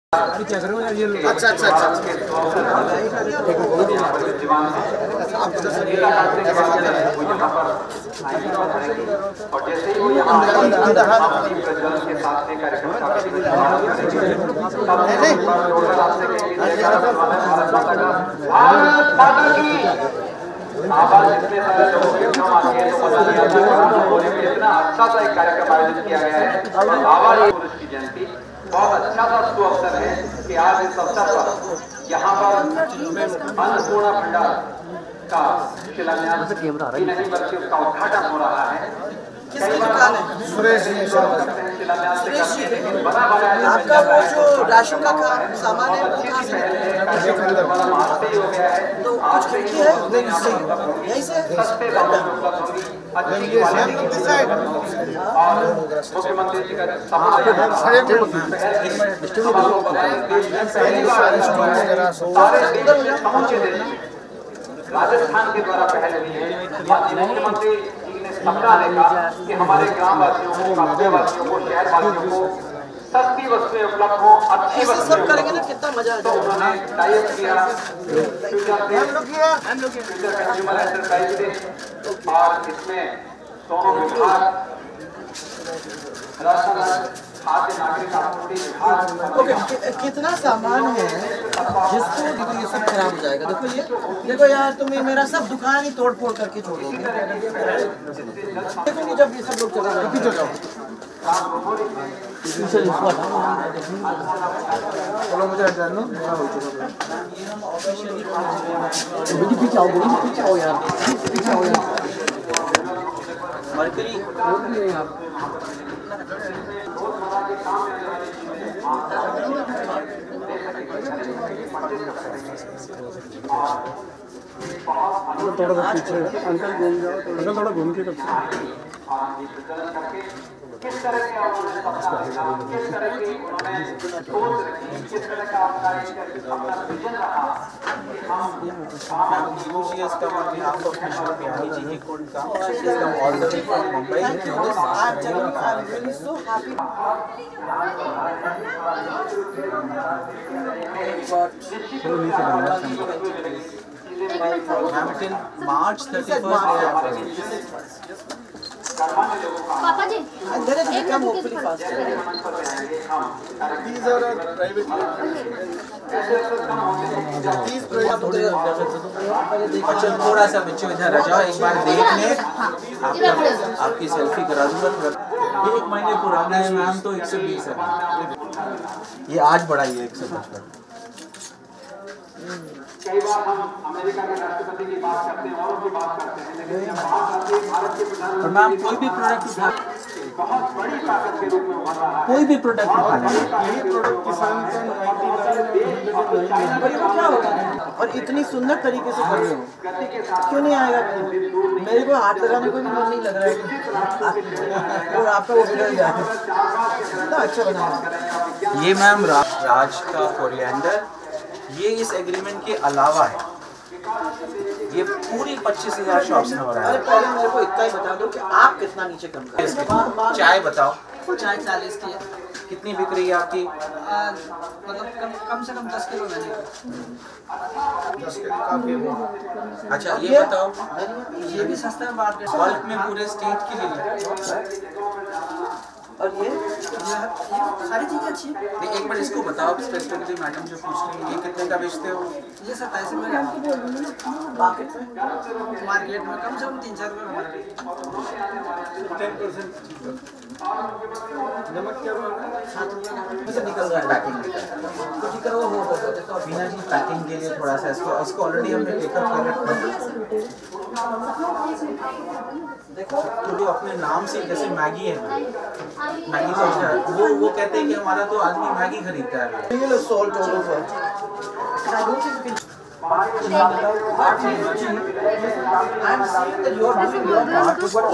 क्या करो यार ये अच्छा और जैसे ही वो यहाँ प्रज्वलन के साथ में कार्यक्रम आवाज इतने सारे लोगों के इतना अच्छा सा एक कार्यक्रम आयोजित किया गया है। आवाज पुरुष की जयंती बहुत अच्छा सा शुभ अवसर है कि आज इस अवसर पर यहाँ पर अन्नपूर्णा भंडार का शिलान्यास ही नहीं बल्कि उसका उद्घाटन हो रहा है। किसकी दुकान है? सुरेश जी आपका वो जो राशन का सामान है वो कहाँ से? तो कुछ खिड़की है? यहीं से? मुख्यमंत्री जी का राजस्थान के द्वारा पहल हुई है। मुख्यमंत्री सपना देखा कि हमारे ग्रामवासियों को, कस्बेवासियों को, शहरवासियों को सस्ती वस्तुएं उपलब्ध हो, अच्छी वस्तुएं सब करेंगे ना, कितना मजा आएगा। उन्होंने टाइप किया फ्यूचर कंज्यूमर एंटरप्राइज से, और इसमें दोनों विभाग, राशन खाद्य नागरिक आपूर्ति विभाग, कितना सामान है जिसको देखो ये सब खराब हो जाएगा। देखो ये देखो यार, तुम मेरा सब दुकान ही तोड़ फोड़ करके छोड़ोगे। देखो जब ये सब लोग चला रहे हैं पीछे आओ यार, मरकरी थोड़ा पीछे अंकल घूम जाओ, अंकल थोड़ा घूम के करते किस तरह के किस तरह की उन्होंने सोच रखी, किस तरह का अपना विजन रहा। March 31st. पापा जी come hopefully fast. These are private. अच्छा थोड़ा सा बच्चे इधर आ जाओ, एक बार देख ले, आपकी सेल्फी करा दूंगा। ये 1 महीने पुराना है मैम, तो 120 है। ये आज बढ़ाई है 155। कई बार हम अमेरिका के राष्ट्रपति की बात करते हैं और भी बात करते हैं, लेकिन जब बात आती है भारत के प्रधानमंत्री, और मैम कोई भी प्रोडक्ट बहुत बड़ी ताकत के रूप में उभर रहा है। कोई भी प्रोडक्ट यही प्रोडक्ट किसान का 90 क्या होगा? और इतनी सुंदर तरीके से कर रहे हो, क्यों नहीं आएगा? मेरे को हाथ लगाने को भी मन नहीं लग रहा है और आपका वो बिगड़ गया है। इतना अच्छा बना है ये मैम राज का कोरिएंडर, ये इस एग्रीमेंट के अलावा है। ये पूरी 25,000 शॉप्स में हो रहा अरे है। पहले मेरे को इतना ही बता दो कि आप कितना नीचे कम कर रहे हो। चाय बताओ चाय 40 की है। कितनी बिक रही है आपकी? मतलब कम से कम 10 किलो मैंने। 10 किलो काफी है। अच्छा ये बताओ, ये भी सस्ता है बात बल्क में पूरे स्टेट के लिए। और ये सारी चीजें अच्छी है। एक बार इसको बताओ स्पेसिफिकली, मैडम जो पूछ रही है, ये कितने का बेचते हो? ये 27 में मार्केट में, मार्केट में कम से कम 3-4 रुपये हमारे 10% नमक क्या से निकल रहा है पैकिंग। कुछ करो हो मीना जी पैकिंग के लिए थोड़ा सा इसको ऑलरेडी हमने टेकअप कर रखा है। देखो तो जो अपने नाम से, जैसे मैगी है, मैगी तो वो कहते हैं कि हमारा तो आदमी मैगी खरीदता है। ये लो salt all over. I'm seeing that you are doing your part to what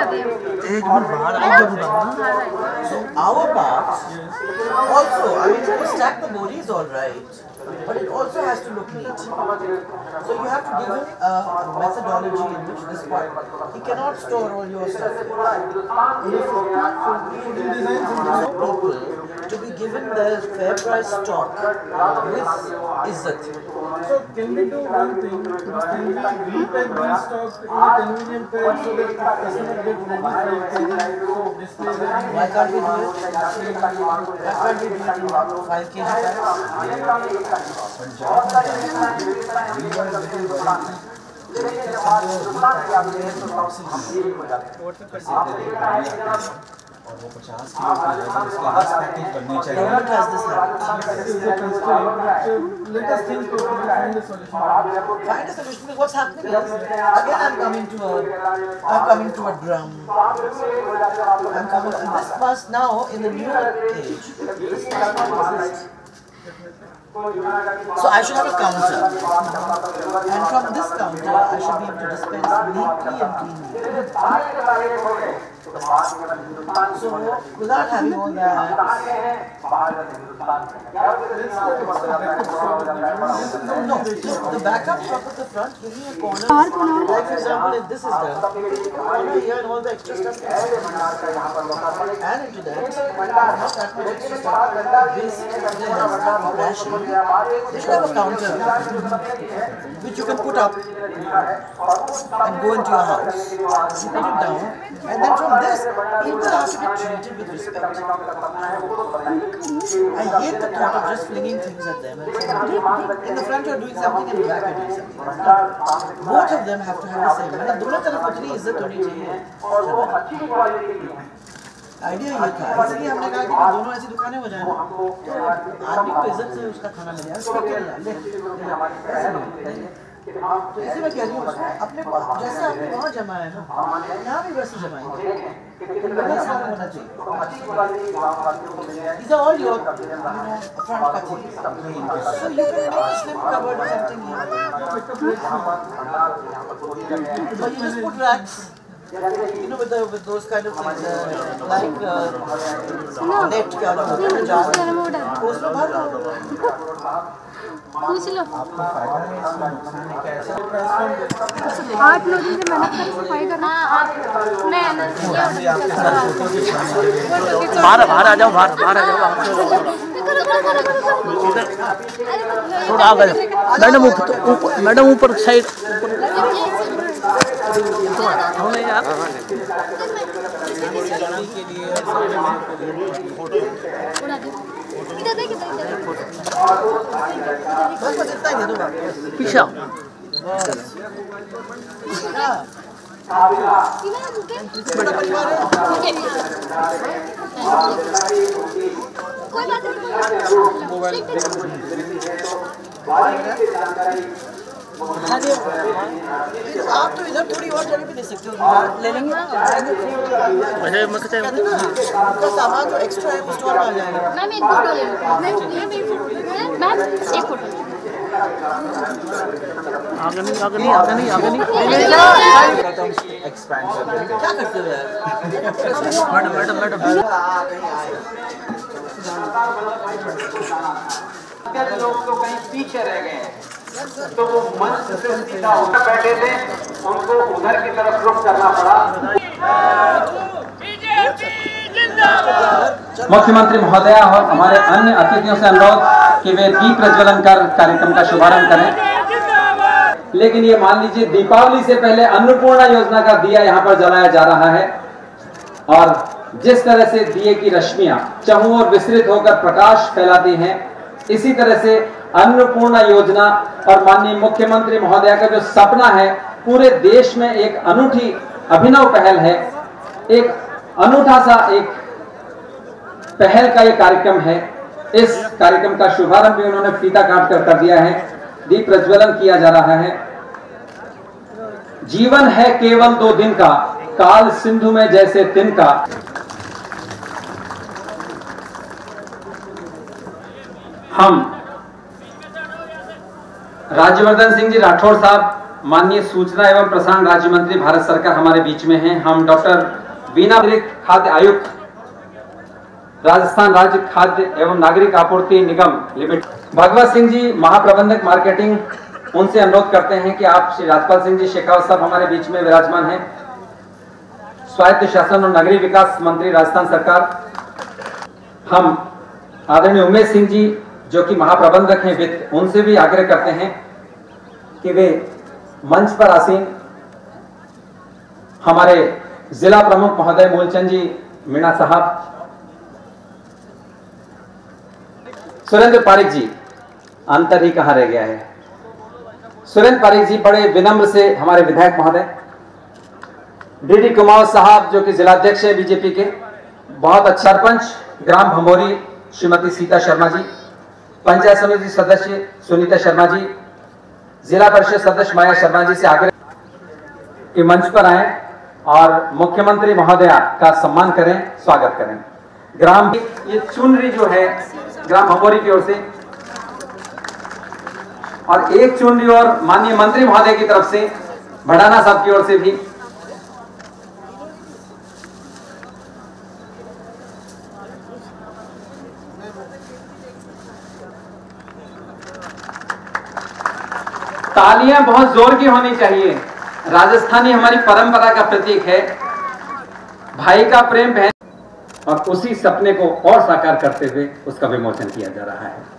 so our part also, I mean, to stack the bodies all right, but it also has to look neat. So you have to give him a methodology in which this part, he cannot store all your stuff. If people to be given the fair price stock with izzat. So can we do one thing? Can we repack these stock in a convenient pack so that customer get ready for it? So display them. Why can't we do it? Why can't we do it in 5 kg packs? और वो 50 kilo की है तो उसका 10 package बनने चाहिए। Government has this habit. This is a constraint, but let us think of find a solution. Find a solution because what's happening is again I'm coming to a drum. This must now in the new age. This must not exist. So I should have a counter, and from this counter I should be able to dispense neatly and cleanly. So without having all that, no, the backup shop at the front, give me a corner. Like for example, if this is done, corner here and all the extra stuff can and into that, not that much extra stuff. Basically, ration. They should have a counter which you can put up and go into your house. You put it down, and then from this, people have to be treated with respect. I hate the thought of just flinging things at them. And saying, in the front you're doing something and in the back you're doing something. Both of them have to have the same. मतलब दोनों तरफ उतनी इज्जत होनी चाहिए. Idea ये था, इसलिए हमने कहा कि दोनों ऐसी दुकानें हो जाए ना, तो आदमी को इज्जत से उसका खाना मिले. तो इसी में कह रही हूँ अपने जैसे आपने वहाँ जमाया है ना, यहाँ भी वैसे जमाएंगे. होना चाहिए. These are all your, front cutting. So you can make a slim cupboard or something here. But you just put racks. with those kind of things, like net क्या होता है जार उसमें भर दो. पूछ लो आपको फायदा है इसमें नुकसान है क्या ऐसा 8 लोगों से मेहनत कर सफाई करना. मैं बाहर बाहर आ जाओ बाहर बाहर आ जाओ थोड़ा आ गए मैडम ऊपर साइड होने यार पीछा बड़ा परिवार है. कोई बात नहीं. आप तो इधर थोड़ी और जगह भी ले सकते हो. ले लेंगे ना. उनका सामान जो एक्स्ट्रा है वो स्टोर में आ जाएगा. मैम एक फोटो ले लो. मैम एक फोटो. आगे नहीं एक्सपैंड कर देते हैं. क्या करते हो यार. मैडम लोग तो कहीं पीछे रह गए हैं, तो वो मंच से सीधा उधर बैठे थे, उनको उधर की तरफ रुख करना पड़ा. मुख्यमंत्री महोदया और हमारे अन्य अतिथियों से अनुरोध कि वे दीप प्रज्वलन कर कार्यक्रम का शुभारंभ करें. लेकिन ये मान लीजिए दीपावली से पहले अन्नपूर्णा योजना का दिया यहाँ पर जलाया जा रहा है और जिस तरह से दिए की रश्मियां चहुं ओर विस्तृत होकर प्रकाश फैलाती हैं, इसी तरह से अन्नपूर्णा योजना और माननीय मुख्यमंत्री महोदया का जो सपना है पूरे देश में एक अनूठी अभिनव पहल है, एक अनूठा सा एक पहल का ये कार्यक्रम है. इस कार्यक्रम का शुभारंभ भी उन्होंने फीता काट कर दिया है. दीप प्रज्वलन किया जा रहा है. जीवन है केवल 2 दिन का, काल सिंधु में जैसे तिनका. हम राज्यवर्धन सिंह जी राठौड़ साहब, माननीय सूचना एवं प्रसारण राज्य मंत्री भारत सरकार हमारे बीच में हैं. हम डॉक्टर बीना खाद्य आयुक्त राजस्थान राज्य खाद्य एवं नागरिक आपूर्ति निगम लिमिटेड, भगवत सिंह जी महाप्रबंधक मार्केटिंग, उनसे अनुरोध करते हैं कि आप श्री राजपाल सिंह जी शेखावत साहब हमारे बीच में विराजमान हैं. स्वायत्त शासन और नगरीय विकास मंत्री राजस्थान सरकार. हम आदरणीय उमेश सिंह जी जो कि महाप्रबंधक हैं वित्त, उनसे भी आग्रह करते हैं कि वे मंच पर आसीन हमारे जिला प्रमुख महोदय मूलचंद जी मीणा साहब, सुरेंद्र पारिक जी, अंतर ही कहां रह गया है, सुरेंद्र पारिक जी बड़े विनम्र से हमारे विधायक महोदय, डीडी कुमार साहब जो कि जिलाध्यक्ष है बीजेपी के, बहुत अच्छा सरपंच ग्राम भंबोरी श्रीमती सीता शर्मा जी, पंचायत समिति सदस्य सुनीता शर्मा जी, जिला परिषद सदस्य माया शर्मा जी से आग्रह कि मंच पर आए और मुख्यमंत्री महोदया का सम्मान करें, स्वागत करें। ग्राम ये चुनरी जो है ग्राम भंबोरी की ओर से, और एक चुनरी और माननीय मंत्री महोदय की तरफ से भड़ाना साहब की ओर से भी तालियां बहुत जोर की होनी चाहिए। राजस्थानी हमारी परंपरा का प्रतीक है, भाई का प्रेम बहन, और उसी सपने को और साकार करते हुए उसका विमोचन किया जा रहा है।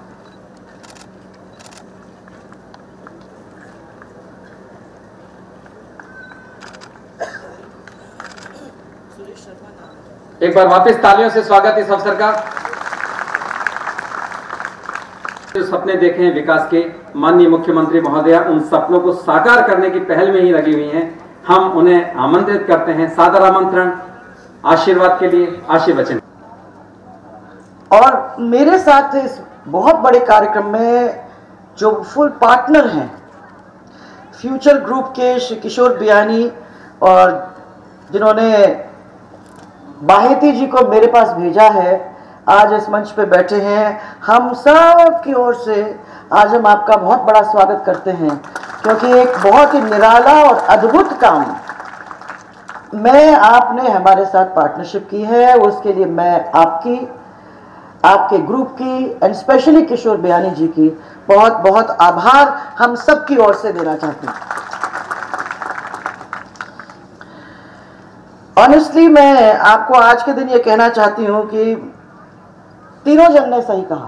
एक बार वापस तालियों से स्वागत इस अवसर का। जो सपने देखे हैं विकास के, माननीय मुख्यमंत्री महोदया उन सपनों को साकार करने की पहल में ही लगी हुई हैं। हम उन्हें आमंत्रित करते हैं, सादर आमंत्रण आशीर्वाद के लिए, आशीर्वचन। और मेरे साथ इस बहुत बड़े कार्यक्रम में जो फुल पार्टनर हैं फ्यूचर ग्रुप के श्री किशोर बियानी, और जिन्होंने बाहेती जी को मेरे पास भेजा है, आज इस मंच पे बैठे हैं। हम सब की ओर से आज हम आपका बहुत बड़ा स्वागत करते हैं, क्योंकि एक बहुत ही निराला और अद्भुत काम में आपने हमारे साथ पार्टनरशिप की है। उसके लिए मैं आपकी, आपके ग्रुप की एंड स्पेशली किशोर बियानी जी की बहुत बहुत आभार हम सब की ओर से देना चाहते हैं। ऑनेस्टली मैं आपको आज के दिन ये कहना चाहती हूँ कि तीनों जन ने सही कहा।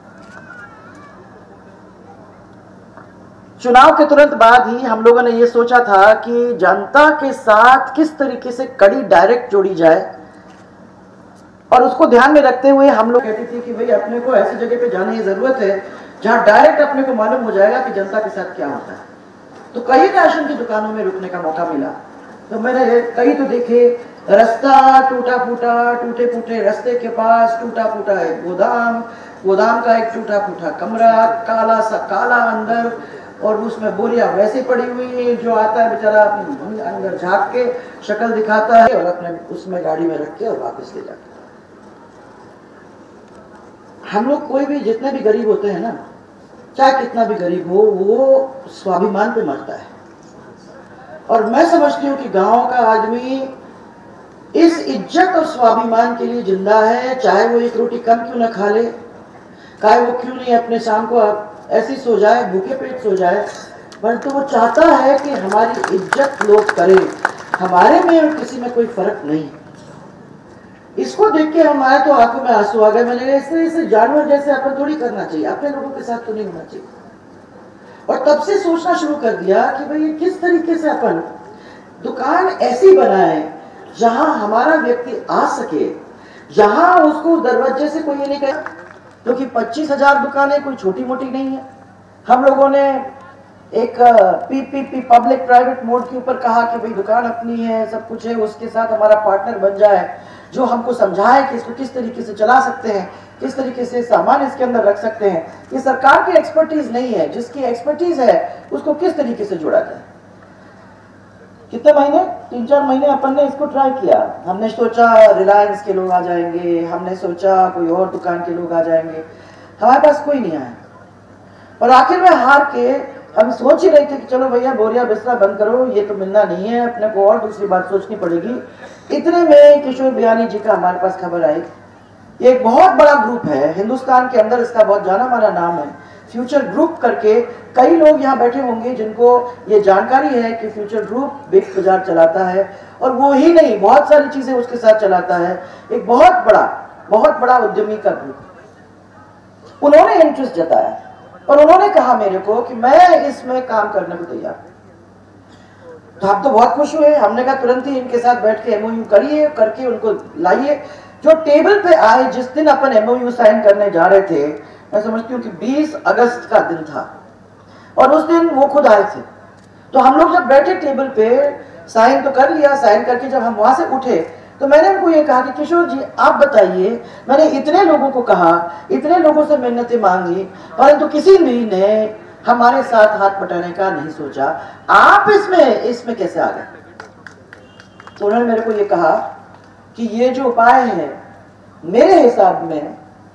चुनाव के तुरंत बाद ही हम लोगों ने ये सोचा था कि जनता के साथ किस तरीके से कड़ी डायरेक्ट जोड़ी जाए, और उसको ध्यान में रखते हुए हम लोग कहते थे कि भाई अपने को ऐसी जगह पे जाने की जरूरत है जहां डायरेक्ट अपने को मालूम हो जाएगा कि जनता के साथ क्या होता है। तो कई राशन की दुकानों में रुकने का मौका मिला, तो मैंने कई तो देखे, रास्ता टूटा फूटा, टूटे फूटे रास्ते के पास टूटा फूटा एक गोदाम, गोदाम का एक टूटा फूटा कमरा, काला सा काला अंदर, और उसमें बोरियां वैसे पड़ी हुई है, जो आता है बेचारा अपने अंदर झांक के शक्ल दिखाता है और अपने उसमें गाड़ी में रख के और वापस ले जाता है। हम लोग कोई भी, जितने भी गरीब होते हैं ना, चाहे कितना भी गरीब हो, वो स्वाभिमान पे मरता है। और मैं समझती हूँ कि गांव का आदमी इस इज्जत और स्वाभिमान के लिए जिंदा है, चाहे वो एक रोटी कम क्यों ना खा ले, चाहे वो क्यों नहीं अपने शाम को ऐसी सो जाए, भूखे पेट सो जाए, परंतु वो चाहता है कि हमारी इज्जत लोग करें, हमारे में और किसी में कोई फर्क नहीं। इसको देख के हमारे तो आंखों में आंसू आ गए। मैंने ऐसे जानवर जैसे अपन थोड़ी करना चाहिए, अपने लोगों के साथ तो नहीं होना चाहिए। और तब से सोचना शुरू कर दिया कि भाई किस तरीके से अपन दुकान ऐसी बनाए जहां हमारा व्यक्ति आ सके, जहां उसको दरवाजे से कोई ये नहीं कहे, क्योंकि 25,000 दुकानें कोई छोटी मोटी नहीं है। हम लोगों ने एक पीपीपी पब्लिक प्राइवेट मोड के ऊपर कहा कि भाई दुकान अपनी है, सब कुछ है, उसके साथ हमारा पार्टनर बन जाए, जो हमको समझाए कि इसको किस तरीके से चला सकते हैं, किस तरीके से सामान इसके अंदर रख सकते हैं। ये सरकार की एक्सपर्टीज नहीं है, जिसकी एक्सपर्टीज है उसको किस तरीके से जोड़ा जाए। कितने महीने, 3-4 महीने अपन ने इसको ट्राई किया। हमने सोचा रिलायंस के लोग आ जाएंगे, हमने सोचा कोई और दुकान के लोग आ जाएंगे, हमारे पास कोई नहीं आया। और आखिर में हार के हम सोच ही रहे थे कि चलो भैया बोरिया बिस्तरा बंद करो, ये तो मिलना नहीं है, अपने को और दूसरी बात सोचनी पड़ेगी। इतने में किशोर बियानी जी का हमारे पास खबर आई। ये एक बहुत बड़ा ग्रुप है, हिंदुस्तान के अंदर इसका बहुत जाना माना नाम है, फ्यूचर ग्रुप करके। कई लोग यहाँ बैठे होंगे जिनको ये जानकारी है कि फ्यूचर ग्रुप बिग बाजार चलाता है, और वो ही नहीं बहुत सारी चीजें उसके साथ चलाता है। एक बहुत बड़ा उद्यमी का ग्रुप। उन्होंने इंटरेस्ट जताया और उन्होंने कहा मेरे को कि मैं इसमें काम करने को तैयार हूं। तो हम तो बहुत खुश हुए। हमने कहा तुरंत ही इनके साथ बैठ के एमओयू करिए, करके उनको लाइए। जो टेबल पे आए, जिस दिन अपन एमओयू साइन करने जा रहे थे, मैं समझती हूँ कि 20 अगस्त का दिन था और उस दिन वो खुद आए थे। तो हम लोग जब बैठे टेबल पे, साइन तो कर लिया, साइन करके जब हम वहां से उठे तो मैंने उनको ये कहा कि किशोर जी आप बताइए, मैंने इतने लोगों को कहा, इतने लोगों से मिन्नतें मांगी, परंतु किसी भी ने हमारे साथ हाथ बटाने का नहीं सोचा, आप इसमें कैसे आ गए? तो उन्होंने मेरे को ये कहा कि ये जो उपाय है मेरे हिसाब में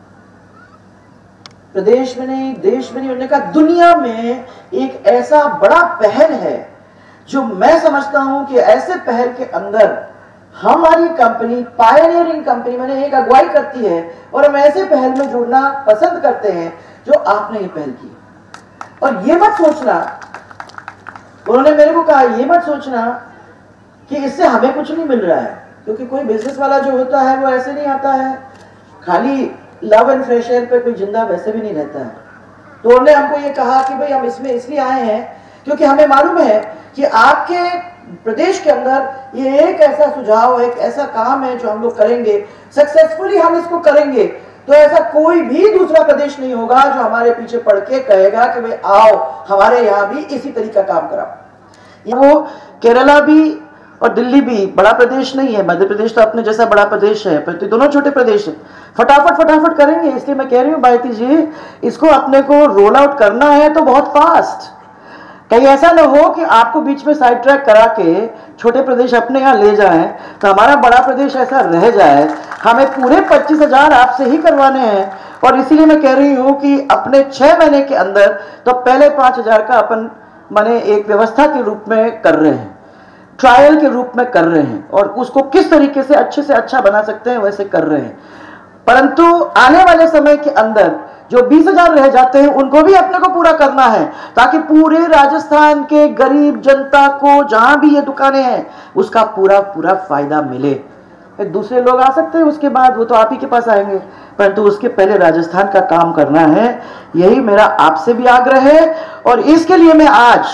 प्रदेश में नहीं, देश में नहीं, उन्होंने कहा दुनिया में एक ऐसा बड़ा पहल है जो मैं समझता हूं कि ऐसे पहल के अंदर हमारी कंपनी, पायनियरिंग कंपनी, मैंने एक अगुवाई करती है और हम ऐसे पहल में जुड़ना पसंद करते हैं जो आपने ये पहल की। और ये मत सोचना, उन्होंने मेरे को कहा ये मत सोचना कि इससे हमें कुछ नहीं मिल रहा है, क्योंकि कोई बिजनेस वाला जो होता है वो ऐसे नहीं आता है, खाली लव एंड फ्रेश एयर पे कोई जिंदा वैसे भी नहीं रहता है। तो उन्होंने हमको ये कहा कि भाई हम इसमें इसलिए आए हैं क्योंकि हमें मालूम है कि आपके प्रदेश के अंदर ये एक ऐसा सुझाव, एक ऐसा काम है जो हम लोग करेंगे, सक्सेसफुली हम इसको करेंगे तो ऐसा कोई भी दूसरा प्रदेश नहीं होगा जो हमारे पीछे पड़ के कहेगा कि भाई आओ हमारे यहाँ भी इसी तरीका काम कराओ। वो केरला भी और दिल्ली भी बड़ा प्रदेश नहीं है, मध्य प्रदेश तो अपने जैसा बड़ा प्रदेश है, पर दोनों छोटे प्रदेश है। फटाफट करेंगे, इसलिए मैं कह रही हूँ भारती जी, इसको अपने को रोल आउट करना है तो बहुत फास्ट। कहीं ऐसा ना हो कि आपको बीच में साइड ट्रैक करा के छोटे प्रदेश अपने यहाँ ले जाएं तो हमारा बड़ा प्रदेश ऐसा रह जाए। हमें पूरे 25,000 आपसे ही करवाने हैं और इसीलिए मैं कह रही हूँ कि अपने 6 महीने के अंदर तो पहले 5,000 का अपन माने एक व्यवस्था के रूप में कर रहे हैं, ट्रायल के रूप में कर रहे हैं और उसको किस तरीके से अच्छा बना सकते हैं वैसे कर रहे हैं। परंतु आने वाले समय के अंदर जो 20,000 रह जाते हैं उनको भी अपने को पूरा करना है ताकि पूरे राजस्थान के गरीब जनता को जहां भी ये दुकानें हैं उसका पूरा फायदा मिले। दूसरे लोग आ सकते हैं उसके बाद, वो तो आप ही के पास आएंगे, परंतु उसके पहले राजस्थान का काम करना है। यही मेरा आपसे भी आग्रह है और इसके लिए मैं आज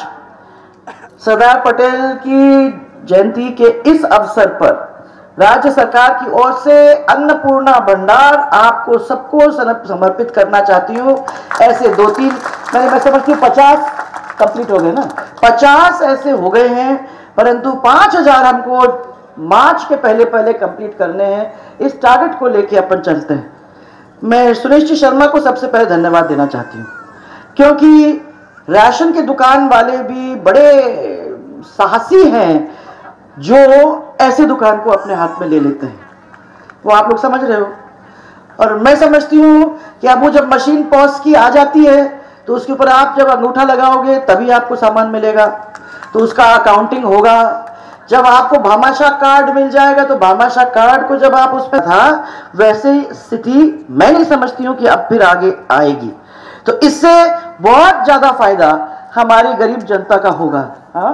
सरदार पटेल की जयंती के इस अवसर पर राज्य सरकार की ओर से अन्नपूर्णा भंडार आपको सबको समर्पित करना चाहती हूँ। ऐसे 2-3 मैं समझती हूँ 50 कंप्लीट हो गए ना, 50 ऐसे हो गए हैं, परंतु 5,000 हमको मार्च के पहले कंप्लीट करने हैं। इस टारगेट को लेके अपन चलते हैं। मैं सुरेश जी शर्मा को सबसे पहले धन्यवाद देना चाहती हूँ, क्योंकि राशन के दुकान वाले भी बड़े साहसी हैं जो ऐसे दुकान को अपने हाथ में ले लेते हैं, वो आप लोग समझ रहे हो। और मैं समझती हूँ कि अब वो जब मशीन पॉज की आ जाती है तो उसके ऊपर आप जब अंगूठा लगाओगे तभी आपको सामान मिलेगा, तो उसका अकाउंटिंग होगा। जब आपको भामाशाह कार्ड मिल जाएगा तो भामाशाह कार्ड को जब आप उसमें था वैसे ही स्थिति मैं नहीं समझती हूँ कि अब फिर आगे आएगी। तो इससे बहुत ज्यादा फायदा हमारी गरीब जनता का होगा। हाँ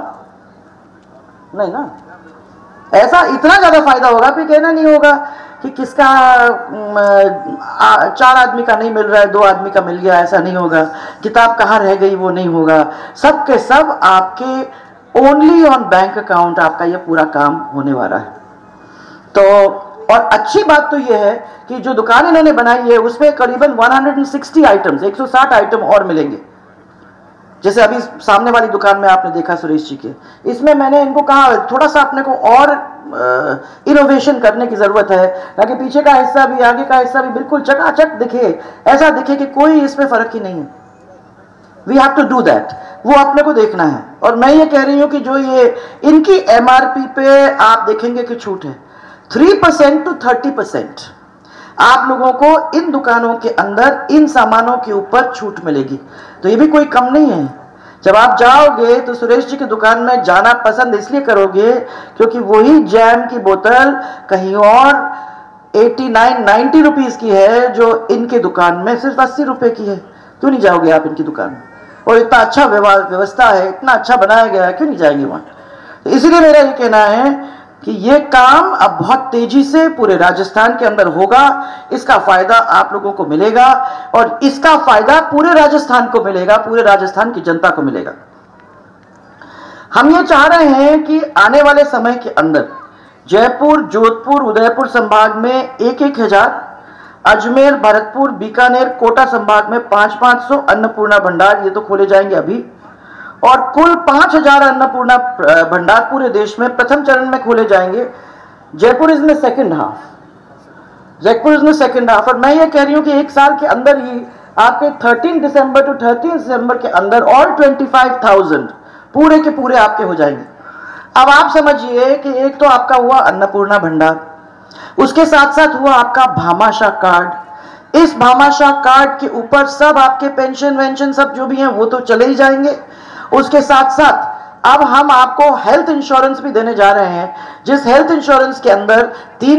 नहीं ना, ऐसा इतना ज्यादा फायदा होगा, फिर कहना नहीं होगा कि किसका 4 आदमी का नहीं मिल रहा है, 2 आदमी का मिल गया, ऐसा नहीं होगा। किताब कहाँ रह गई वो नहीं होगा, सब के सब आपके ओनली ऑन बैंक अकाउंट आपका ये पूरा काम होने वाला है। तो और अच्छी बात तो ये है कि जो दुकान इन्होंने बनाई है उसमें करीबन 160 आइटम्स, 160 आइटम और मिलेंगे। जैसे अभी सामने वाली दुकान में आपने देखा सुरेश जी के, इसमें मैंने इनको कहा थोड़ा सा अपने को और इनोवेशन करने की जरूरत है ताकि पीछे का हिस्सा भी आगे का हिस्सा भी बिल्कुल चकाचक दिखे, ऐसा दिखे कि कोई इसमें फर्क ही नहीं है। We have to do that, वो अपने को देखना है। और मैं ये कह रही हूँ कि जो ये इनकी MRP पे आप देखेंगे कि छूट है 3% to 30%। आप लोगों को इन दुकानों के अंदर इन सामानों के ऊपर छूट मिलेगी, तो ये भी कोई कम नहीं है। जब आप जाओगे तो सुरेश जी की दुकान में जाना पसंद इसलिए करोगे क्योंकि वही जैम की बोतल कहीं और 89-90 रुपीज की है जो इनके दुकान में सिर्फ 80 रुपए की है। क्यों नहीं जाओगे आप इनकी दुकान में? और इतना अच्छा व्यवस्था है, इतना अच्छा बनाया गया है, क्यों नहीं जाएंगे वहां? तो इसीलिए मेरा ये कहना है कि ये काम अब बहुत तेजी से पूरे राजस्थान के अंदर होगा। इसका फायदा आप लोगों को मिलेगा और इसका फायदा पूरे राजस्थान को मिलेगा, पूरे राजस्थान की जनता को मिलेगा। हम ये चाह रहे हैं कि आने वाले समय के अंदर जयपुर, जोधपुर, उदयपुर संभाग में 1,000, अजमेर, भरतपुर, बीकानेर, कोटा संभाग में 500 अन्नपूर्णा भंडार ये तो खोले जाएंगे अभी, और कुल 5,000 अन्नपूर्णा भंडार पूरे देश में प्रथम चरण में खोले जाएंगे। Jaipur is in second half, Jaipur is in second half. और मैं ये कह रही हूं कि एक साल के अंदर ही आपके 13 दिसंबर टू 30 दिसंबर के अंदर और 25,000 पूरे के पूरे आपके हो जाएंगे। अब आप समझिए कि एक तो आपका हुआ अन्नपूर्णा भंडार, उसके साथ साथ हुआ आपका भामाशाह कार्ड। इस भामाशाह कार्ड के ऊपर सब आपके पेंशन वेंशन सब जो भी हैं वो तो चले ही जाएंगे। उसके साथ साथ अब हम आपको हेल्थ इंश्योरेंस भी देने जा रहे हैं, जिस हेल्थ इंश्योरेंस के अंदर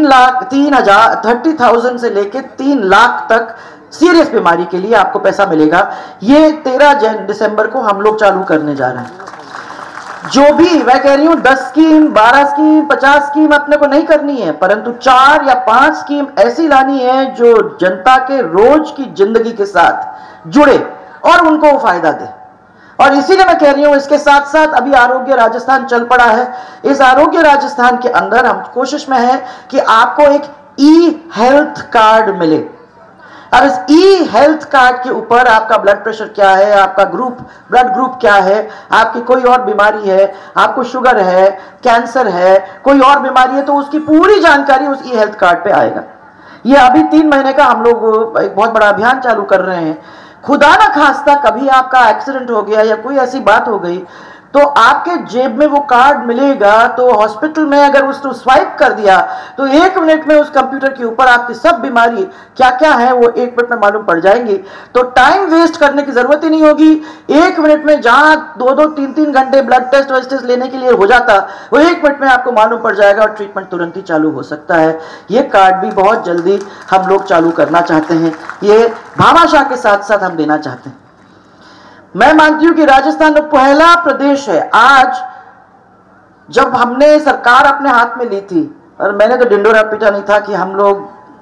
30,000 से लेकर 3 लाख तक सीरियस बीमारी के लिए आपको पैसा मिलेगा। ये 13 दिसंबर को हम लोग चालू करने जा रहे हैं। जो भी मैं कह रही हूं 10 स्कीम, 12 स्कीम, 50 स्कीम अपने को नहीं करनी है, परंतु 4 या 5 स्कीम ऐसी लानी है जो जनता के रोज की जिंदगी के साथ जुड़े और उनको वो फायदा दे। और इसीलिए मैं कह रही हूं इसके साथ साथ अभी आरोग्य राजस्थान चल पड़ा है। इस आरोग्य राजस्थान के अंदर हम कोशिश में है कि आपको एक ई हेल्थ कार्ड मिले। अब इस ई हेल्थ कार्ड के ऊपर आपका ब्लड प्रेशर क्या है, आपका ब्लड ग्रुप क्या है, आपकी कोई और बीमारी है, आपको शुगर है, कैंसर है, कोई और बीमारी है, तो उसकी पूरी जानकारी उस ई हेल्थ कार्ड पे आएगा। ये अभी 3 महीने का हम लोग एक बहुत बड़ा अभियान चालू कर रहे हैं। खुदा ना खास्ता कभी आपका एक्सीडेंट हो गया या कोई ऐसी बात हो गई तो आपके जेब में वो कार्ड मिलेगा, तो हॉस्पिटल में अगर उसको स्वाइप कर दिया तो 1 मिनट में उस कंप्यूटर के ऊपर आपकी सब बीमारी क्या क्या है वो 1 मिनट में मालूम पड़ जाएंगी। तो टाइम वेस्ट करने की जरूरत ही नहीं होगी। 1 मिनट में जहां 2-2, 3-3 घंटे ब्लड टेस्ट लेने के लिए हो जाता, वो 1 मिनट में आपको मालूम पड़ जाएगा और ट्रीटमेंट तुरंत ही चालू हो सकता है। ये कार्ड भी बहुत जल्दी हम लोग चालू करना चाहते हैं। ये भामाशाह के साथ साथ हम देना चाहते हैं। मैं मानती हूं कि राजस्थान में पहला प्रदेश है आज, जब हमने सरकार अपने हाथ में ली थी, और मैंने तो डिंडोरा पीटा नहीं था कि हम लोग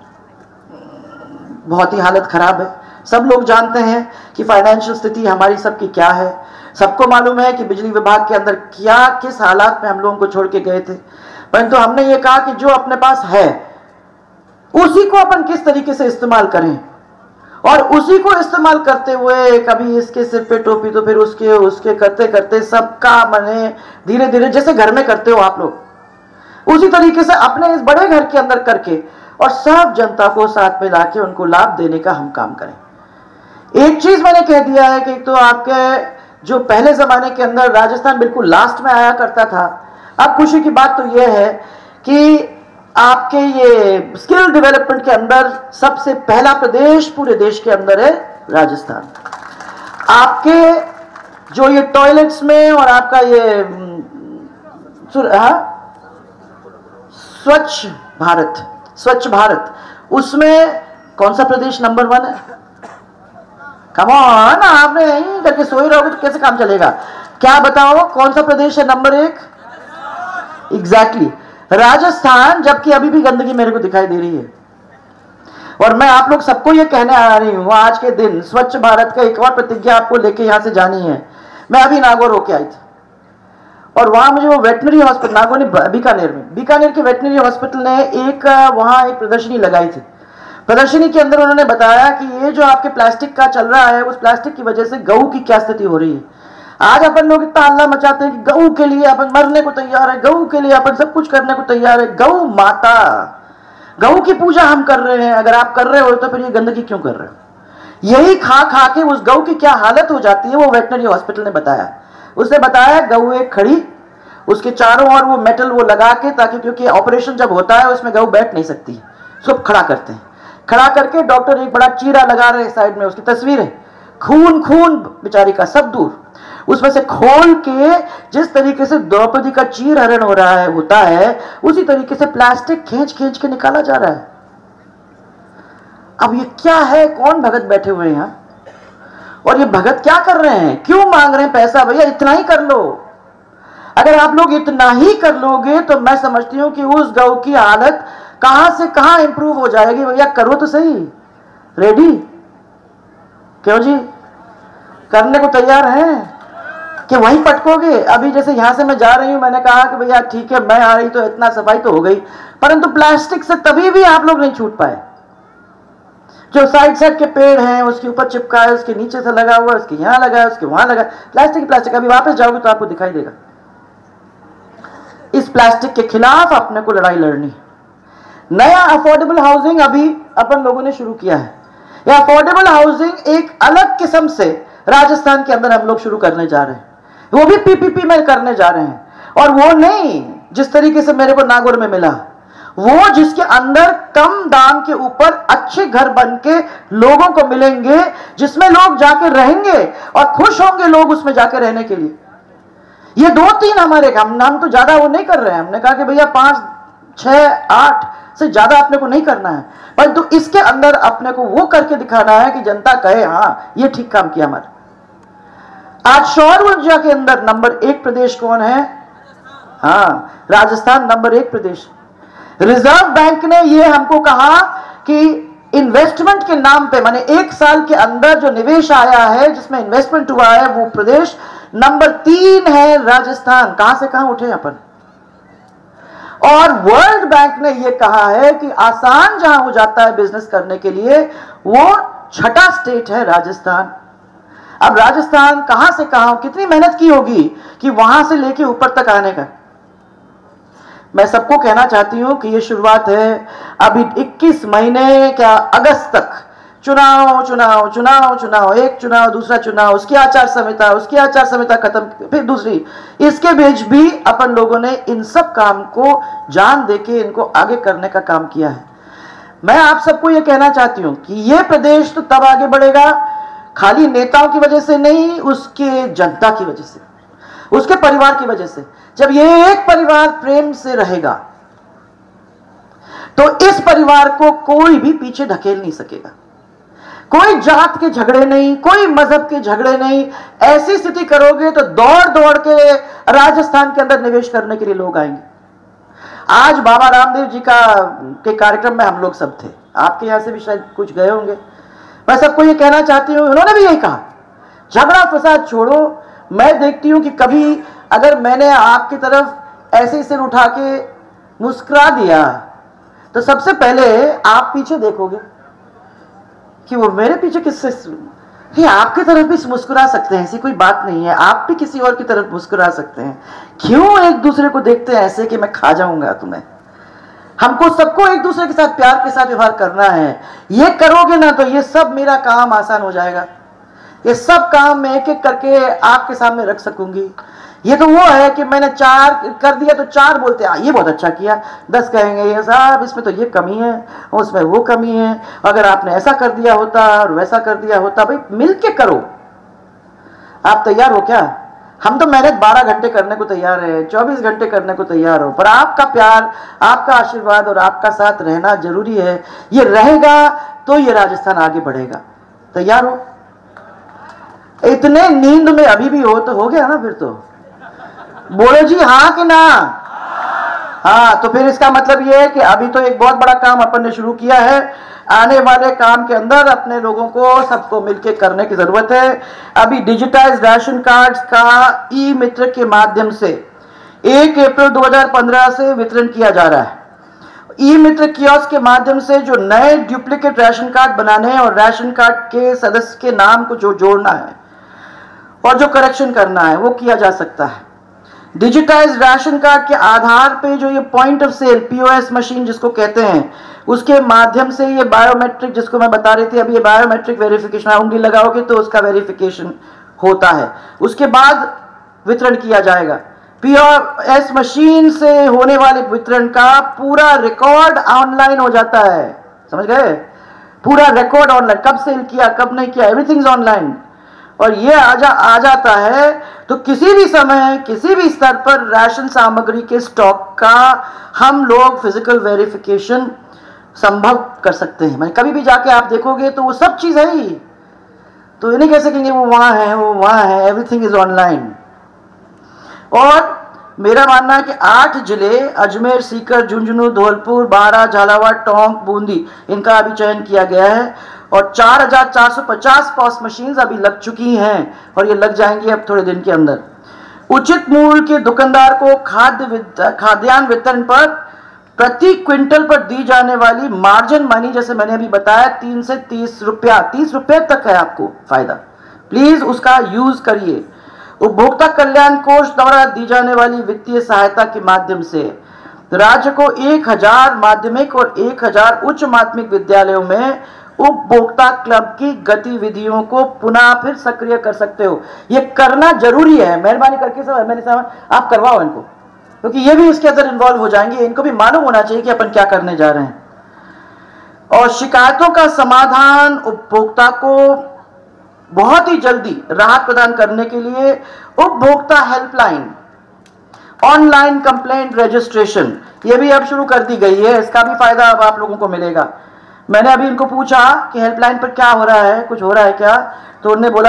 बहुत ही हालत खराब है। सब लोग जानते हैं कि फाइनेंशियल स्थिति हमारी सबकी क्या है। सबको मालूम है कि बिजली विभाग के अंदर क्या किस हालात में हम लोगों को छोड़ के गए थे, परंतु हमने ये कहा कि जो अपने पास है उसी को अपन किस तरीके से इस्तेमाल करें, और उसी को इस्तेमाल करते हुए कभी इसके सिर पे टोपी तो फिर उसके करते करते सबका मने धीरे धीरे जैसे घर में करते हो आप लोग, उसी तरीके से अपने इस बड़े घर के अंदर करके और सब जनता को साथ में लाके उनको लाभ देने का हम काम करें। एक चीज मैंने कह दिया है कि तो आपके जो पहले जमाने के अंदर राजस्थान बिल्कुल लास्ट में आया करता था, अब खुशी की बात तो यह है कि आपके ये स्किल डेवलपमेंट के अंदर सबसे पहला प्रदेश पूरे देश के अंदर है राजस्थान। आपके जो ये टॉयलेट्स में और आपका ये स्वच्छ भारत उसमें कौन सा प्रदेश नंबर 1 है? कम ऑन, आपने नहीं करके सोई रहोगे तो कैसे काम चलेगा? क्या बताओ कौन सा प्रदेश है नंबर 1? एग्जैक्टली राजस्थान। जबकि अभी भी गंदगी मेरे को दिखाई दे रही है। और मैं आप लोग सबको ये कहने आ रही हूं आज के दिन स्वच्छ भारत का एक और प्रतिज्ञा आपको लेके यहां से जानी है। मैं अभी नागौर होके आई थी और वहां मुझे वो वेटनरी हॉस्पिटल, नागौर बीकानेर के वेटनरी हॉस्पिटल ने वहां एक प्रदर्शनी लगाई थी। प्रदर्शनी के अंदर उन्होंने बताया कि ये जो आपके प्लास्टिक का चल रहा है, उस प्लास्टिक की वजह से गऊ की क्या स्थिति हो रही है। आज अपन लोग इतना हल्ला मचाते हैं कि गऊ के लिए अपन मरने को तैयार है, गऊ के लिए अपन सब कुछ करने को तैयार है। गऊ माता, गऊ की पूजा हम कर रहे हैं। अगर आप कर रहे हो तो फिर ये गंदगी क्यों कर रहे हो? यही खा खा के उस गऊ की क्या हालत हो जाती है वो वेटनरी हॉस्पिटल ने बताया। उसने बताया गऊ एक खड़ी, उसके चारों ओर वो मेटल वो लगा के, ताकि क्योंकि ऑपरेशन जब होता है उसमें गऊ बैठ नहीं सकती, सब खड़ा करते हैं। खड़ा करके डॉक्टर एक बड़ा चीरा लगा रहे हैं साइड में, उसकी तस्वीर है, खून बेचारी का सब दूर, उसमें से खोल के जिस तरीके से द्रौपदी का चीर हरण हो रहा है होता है, उसी तरीके से प्लास्टिक खींच के निकाला जा रहा है। अब ये क्या है? कौन भगत बैठे हुए हैं यहां? और ये भगत क्या कर रहे हैं? क्यों मांग रहे हैं पैसा? भैया इतना ही कर लो। अगर आप लोग इतना ही कर लोगे तो मैं समझती हूं कि उस गौ की हालत कहां से कहां इंप्रूव हो जाएगी। भैया करो तो सही, रेडी? क्यों जी, करने को तैयार हैं कि वहीं पटकोगे? अभी जैसे यहां से मैं जा रही हूं, मैंने कहा कि भैया ठीक है मैं आ रही तो इतना सफाई तो हो गई, परंतु प्लास्टिक से तभी भी आप लोग नहीं छूट पाए। जो साइड साइड के पेड़ हैं उसके ऊपर चिपका है, उसके नीचे से लगा हुआ, उसके यहां लगा है, उसके वहां लगा है, प्लास्टिक प्लास्टिक। अभी वापस जाओगे तो आपको दिखाई देगा। इस प्लास्टिक के खिलाफ अपने को लड़ाई लड़नी। नया अफोर्डेबल हाउसिंग अभी अपन लोगों ने शुरू किया है। यह अफोर्डेबल हाउसिंग एक अलग किस्म से राजस्थान के अंदर हम लोग शुरू करने जा रहे हैं, वो भी पीपीपी में करने जा रहे हैं। और वो नहीं जिस तरीके से मेरे को नागौर में मिला, वो जिसके अंदर कम दाम के ऊपर अच्छे घर बन के लोगों को मिलेंगे, जिसमें लोग जाके रहेंगे और खुश होंगे लोग उसमें जाके रहने के लिए। ये 2-3 हमारे हम तो ज्यादा वो नहीं कर रहे हैं। हमने कहा कि भैया 5, 6, 8 से ज्यादा अपने को नहीं करना है, परंतु इसके अंदर अपने को वो करके दिखाना है कि जनता कहे हाँ ये ठीक काम किया हमारा। आज सौर ऊर्जा के अंदर नंबर 1 प्रदेश कौन है? हाँ, राजस्थान नंबर 1 प्रदेश। रिजर्व बैंक ने ये हमको कहा कि इन्वेस्टमेंट के नाम पे, माने 1 साल के अंदर जो निवेश आया है, जिसमें इन्वेस्टमेंट हुआ है, वो प्रदेश नंबर 3 है राजस्थान। कहां से कहां उठे अपन। और वर्ल्ड बैंक ने यह कहा है कि आसान जहां हो जाता है बिजनेस करने के लिए, वो 6ठा स्टेट है राजस्थान। अब राजस्थान कहां से कहां कितनी मेहनत की होगी कि वहां से लेके ऊपर तक आने का। मैं सबको कहना चाहती हूं कि ये शुरुआत है। अभी 21 महीने क्या अगस्त तक चुनाव चुनाव चुनाव चुनाव, एक चुनाव दूसरा चुनाव, उसकी आचार संहिता खत्म, फिर दूसरी। इसके बीच भी अपन लोगों ने इन सब काम को जान देके इनको आगे करने का काम किया है। मैं आप सबको ये कहना चाहती हूं कि ये प्रदेश तो तब आगे बढ़ेगा खाली नेताओं की वजह से नहीं, उसके जनता की वजह से, उसके परिवार की वजह से। जब ये एक परिवार प्रेम से रहेगा तो इस परिवार को कोई भी पीछे धकेल नहीं सकेगा। कोई जात के झगड़े नहीं, कोई मजहब के झगड़े नहीं। ऐसी स्थिति करोगे तो दौड़ दौड़ के राजस्थान के अंदर निवेश करने के लिए लोग आएंगे। आज बाबा रामदेव जी के कार्यक्रम में हम लोग सब थे, आपके यहां से भी शायद कुछ गए होंगे। मैं सबको ये कहना चाहती हूं, उन्होंने भी यही कहा, झगड़ा फसाद छोड़ो। मैं देखती हूं कि कभी अगर मैंने आपकी तरफ ऐसे सिर उठा के मुस्कुरा दिया तो सबसे पहले आप पीछे देखोगे कि वो मेरे पीछे किससे, ये आपकी तरफ भी मुस्कुरा सकते हैं, ऐसी कोई बात नहीं है। आप भी किसी और की तरफ मुस्कुरा सकते हैं। क्यों एक दूसरे को देखते हैं ऐसे कि मैं खा जाऊंगा तुम्हें। हमको सबको एक दूसरे के साथ प्यार के साथ व्यवहार करना है। ये करोगे ना तो ये सब मेरा काम आसान हो जाएगा। ये सब काम मैं एक एक करके आपके सामने रख सकूंगी। ये तो वो है कि मैंने 4 कर दिया तो 4 बोलते हैं ये बहुत अच्छा किया, 10 कहेंगे ये साहब इसमें तो ये कमी है, उसमें वो कमी है, अगर आपने ऐसा कर दिया होता और वैसा कर दिया होता। भाई मिलके करो। आप तैयार हो क्या? हम तो मेहनत 12 घंटे करने को तैयार है, 24 घंटे करने को तैयार हो, पर आपका प्यार, आपका आशीर्वाद और आपका साथ रहना जरूरी है। ये रहेगा तो ये राजस्थान आगे बढ़ेगा। तैयार हो? इतने नींद में अभी भी हो तो हो गया ना, फिर तो बोलो जी हाँ कि ना। हाँ, तो फिर इसका मतलब ये है कि अभी तो एक बहुत बड़ा काम अपन ने शुरू किया है। आने वाले काम के अंदर अपने लोगों को सबको मिलके करने की जरूरत है। अभी डिजिटाइज राशन कार्ड्स का ई मित्र के माध्यम से 1 अप्रैल 2015 से वितरण किया जा रहा है। ई मित्र कियोस्क के माध्यम से जो नए डुप्लीकेट राशन कार्ड बनाने हैं और राशन कार्ड के सदस्य के नाम को जो जोड़ना है और जो करेक्शन करना है वो किया जा सकता है। डिजिटाइज राशन कार्ड के आधार पे जो ये point of sale POS machine जिसको कहते हैं, उसके माध्यम से ये बायोमेट्रिक, जिसको मैं बता रही थी अभी, ये बायोमेट्रिक वेरिफिकेशन, उंगली लगाओगे तो उसका वेरिफिकेशन होता है। उसके बाद वितरण किया जाएगा। पीओएस मशीन से होने वाले वितरण का पूरा रिकॉर्ड ऑनलाइन हो जाता है। समझ गए? पूरा रिकॉर्ड ऑनलाइन, कब सेल किया कब नहीं किया, एवरीथिंग इज ऑनलाइन। और ये आ जाता है तो किसी भी समय किसी भी स्तर पर राशन सामग्री के स्टॉक का हम लोग फिजिकल वेरिफिकेशन संभव कर सकते हैं। मैं कभी भी जाके आप देखोगे तो वो सब चीज है ही, तो ये नहीं कह सकेंगे वो वहां है वो वहां है, एवरीथिंग इज ऑनलाइन। और मेरा मानना है कि 8 जिले अजमेर, सीकर, झुंझुनू, धौलपुर, बारा, झालावाड़, टोंक, बूंदी, इनका अभी चयन किया गया है और 4450 पॉस मशीन्स अभी लग चुकी हैं और ये लग जाएंगी अब थोड़े दिन के अंदर। उचित मूल्य के दुकानदार को खाद्यान्न वितरण पर प्रति क्विंटल पर दी जाने वाली मार्जिन मनी, जैसे मैंने अभी बताया, 3 से 30 रुपया, 30 रुपये तक है आपको फायदा। प्लीज उसका यूज करिए। उपभोक्ता कल्याण कोष द्वारा दी जाने वाली वित्तीय सहायता के माध्यम से राज्य को 1000 माध्यमिक और 1000 उच्च माध्यमिक विद्यालयों में उपभोक्ता क्लब की गतिविधियों को पुनः फिर सक्रिय कर सकते हो। ये करना जरूरी है, मेहरबानी करके सब मैंने आप करवाओ इनको, क्योंकि ये भी इसके अंदर इन्वॉल्व हो जाएंगे। इनको भी मालूम होना चाहिए कि अपन क्या करने जा रहे हैं। और शिकायतों का समाधान उपभोक्ता को बहुत ही जल्दी राहत प्रदान करने के लिए उपभोक्ता हेल्पलाइन, ऑनलाइन कंप्लेंट रजिस्ट्रेशन, ये भी अब शुरू कर दी गई है। इसका भी फायदा अब आप लोगों को मिलेगा। मैंने अभी इनको पूछा कि हेल्पलाइन पर क्या हो रहा है, कुछ हो रहा है क्या, तो उन्होंने बोला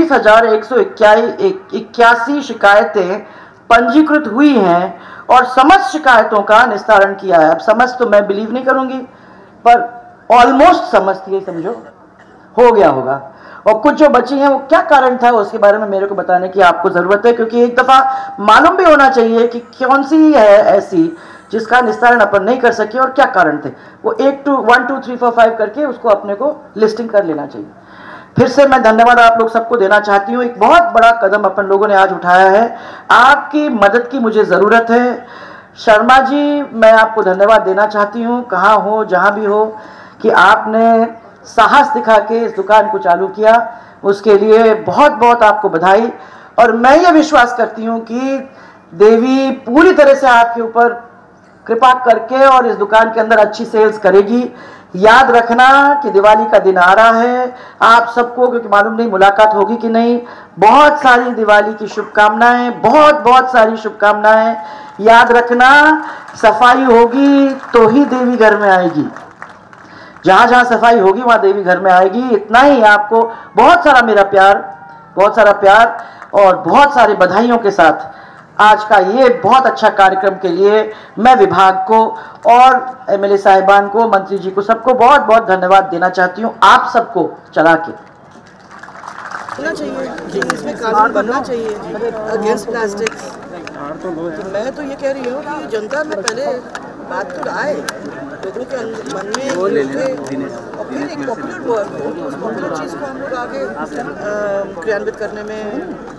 24,181 शिकायतें पंजीकृत हुई हैं और समस्त शिकायतों का निस्तारण किया है। अब समस्त तो मैं बिलीव नहीं करूंगी, पर ऑलमोस्ट समस्त, ये समझो हो गया होगा। और कुछ जो बची हैं वो क्या कारण था उसके बारे में मेरे को बताने की आपको जरूरत है, क्योंकि एक दफा मालूम भी होना चाहिए कि कौन सी है ऐसी जिसका निस्तारण अपन नहीं कर सके और क्या कारण थे। वो 1 2 3 4 5 करके उसको अपने को लिस्टिंग कर लेना चाहिए। फिर से मैं धन्यवाद आप लोग सबको देना चाहती हूँ। एक बहुत बड़ा कदम अपन लोगों ने आज उठाया है, आपकी मदद की मुझे ज़रूरत है। शर्मा जी, मैं आपको धन्यवाद देना चाहती हूँ, कहाँ हो जहाँ भी हो, कि आपने साहस दिखा के इस दुकान को चालू किया, उसके लिए बहुत बहुत आपको बधाई। और मैं ये विश्वास करती हूँ कि देवी पूरी तरह से आपके ऊपर कृपा करके और इस दुकान के अंदर अच्छी सेल्स करेगी। याद रखना कि दिवाली का दिन आ रहा है आप सबको, क्योंकि मालूम नहीं मुलाकात होगी कि नहीं। बहुत सारी दिवाली की शुभकामनाएं, बहुत बहुत सारी शुभकामनाएं। याद रखना, सफाई होगी तो ही देवी घर में आएगी। जहां जहां सफाई होगी वहां देवी घर में आएगी। इतना ही आपको बहुत सारा मेरा प्यार, बहुत सारा प्यार और बहुत सारी बधाइयों के साथ आज का ये बहुत अच्छा कार्यक्रम के लिए मैं विभाग को और एमएलए साहिबान को, मंत्री जी को, सबको बहुत बहुत धन्यवाद देना चाहती हूँ। आप सबको चला के होना चाहिए कि इसमें कानून बनना चाहिए अगेंस्ट प्लास्टिक्स। तो मैं तो ये कह रही हूँ कि जनता में पहले बात तो आए, लोगों के मन में और फिर एक पॉपुलर वर्क हो, उस पॉपुलर चीज़ को हम लोग आगे क्रियान्वित करने में